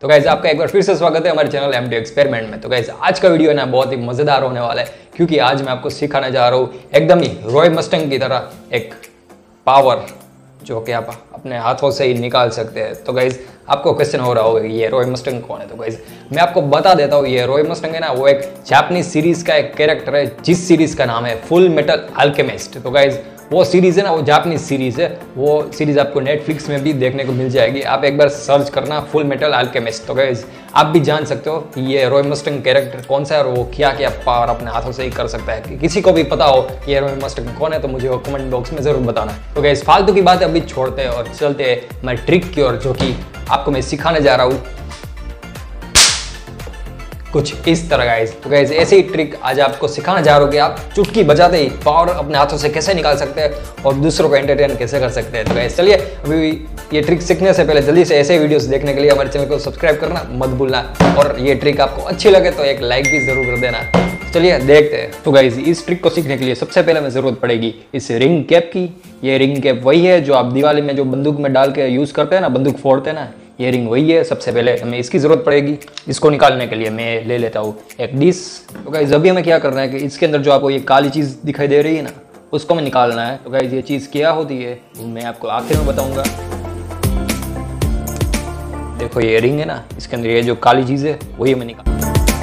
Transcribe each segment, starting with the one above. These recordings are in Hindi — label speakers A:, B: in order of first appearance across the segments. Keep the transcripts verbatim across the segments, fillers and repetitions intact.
A: तो गाइज आपका एक बार फिर से स्वागत है हमारे चैनल एम टी एक्सपेरिमेंट में। तो गाइज आज का वीडियो है ना बहुत ही मजेदार होने वाला है, क्योंकि आज मैं आपको सिखाने जा रहा हूँ एकदम ही रॉय मस्टैंग की तरह एक पावर जो कि आप अपने हाथों से ही निकाल सकते हैं। तो गाइज आपको क्वेश्चन हो रहा होगा ये रॉय मस्टैंग कौन है। तो गाइज मैं आपको बता देता हूँ, ये रॉय मस्टैंग है ना वो एक जापानीज सीरीज का एक कैरेक्टर है, जिस सीरीज का नाम है फुल मेटल अल्केमिस्ट। तो गाइज वो सीरीज है ना वो जापानीज सीरीज है, वो सीरीज आपको नेटफ्लिक्स में भी देखने को मिल जाएगी। आप एक बार सर्च करना फुल मेटल अल्केमिस्ट। तो गाइज आप भी जान सकते हो कि ये रॉय मस्टैंग कैरेक्टर कौन सा है और वो क्या क्या पावर अपने हाथों से ही कर सकता है। कि किसी को भी पता हो ये रॉय मस्टैंग कौन है तो मुझे वो कमेंट बॉक्स में जरूर बताना। तो गाइज फालतू की बातें अभी छोड़ते हैं और चलते हैं मैं ट्रिक की ओर, जो कि आपको मैं सिखाने जा रहा हूँ कुछ इस तरह गाइज। तो गाइज ऐसे ही ट्रिक आज आपको सिखाना जा रहा हूँ कि आप चुटकी बजाते ही पावर अपने हाथों से कैसे निकाल सकते हैं और दूसरों को एंटरटेन कैसे कर सकते हैं। तो गाइज चलिए अभी ये ट्रिक सीखने से पहले जल्दी से ऐसे वीडियोस देखने के लिए हमारे चैनल को सब्सक्राइब करना मत भूलना, और ये ट्रिक आपको अच्छी लगे तो एक लाइक भी जरूर कर देना। चलिए देखते हैं। तो गाइज इस ट्रिक को सीखने के लिए सबसे पहले हमें जरूरत पड़ेगी इस रिंग कैप की। ये रिंग कैप वही है जो आप दिवाली में जो बंदूक में डाल के यूज करते हैं ना, बंदूक फोड़ते हैं ना, ये रिंग वही है। सबसे पहले हमें इसकी जरूरत पड़ेगी। इसको निकालने के लिए मैं ले लेता हूँ एक डिश। तो गाइज अभी हमें क्या करना है कि इसके अंदर जो आपको ये काली चीज दिखाई दे रही है ना, उसको हमें निकालना है। तो गाइज ये चीज क्या होती है वो मैं आपको आखिर में बताऊंगा। देखो ये रिंग है ना, इसके अंदर ये जो काली चीज है वही हमें निकाल।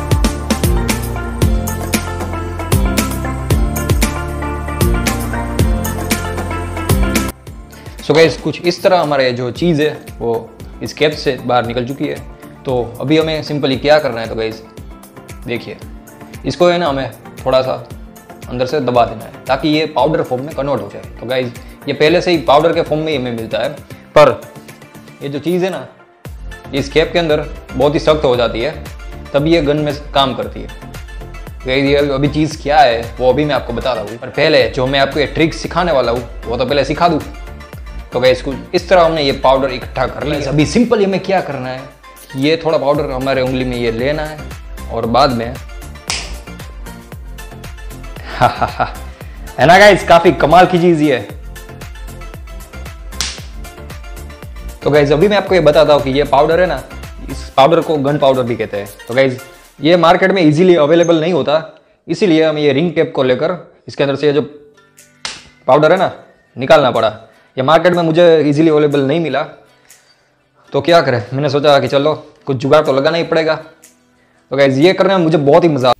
A: सो गाइज कुछ इस तरह हमारे जो चीज है वो इस कैप से बाहर निकल चुकी है। तो अभी हमें सिंपली क्या करना है, तो गाइज देखिए इसको है ना हमें थोड़ा सा अंदर से दबा देना है ताकि ये पाउडर फॉर्म में कन्वर्ट हो जाए। तो गाइज ये पहले से ही पाउडर के फॉर्म में ही हमें मिलता है, पर ये जो चीज़ है ना इस कैप के अंदर बहुत ही सख्त हो जाती है, तभी ये गन में काम करती है। गाइज ये अभी चीज़ क्या है वो अभी मैं आपको बता रहा हूँ, पर पहले जो मैं आपको ये ट्रिक सिखाने वाला हूँ वो तो पहले सिखा दूँ। तो गाइस कुछ इस तरह हमने ये पाउडर इकट्ठा कर लिया। अभी सिंपल हमें क्या करना है, ये थोड़ा पाउडर हमारे उंगली में ये लेना है और बाद में हा हा हा है ना गाइस, काफी कमाल की चीज ये है। तो गाइस अभी मैं आपको ये बताता हूँ कि ये पाउडर है ना, इस पाउडर को गन पाउडर भी कहते हैं। तो गाइस ये मार्केट में इजीली अवेलेबल नहीं होता, इसीलिए हमें ये रिंग कैप को लेकर इसके अंदर से ये जो पाउडर है ना निकालना पड़ा। ये मार्केट में मुझे इजीली अवेलेबल नहीं मिला, तो क्या करें, मैंने सोचा कि चलो कुछ जुगाड़ तो लगाना ही पड़ेगा। तो गाइस ये करने में मुझे बहुत ही मजा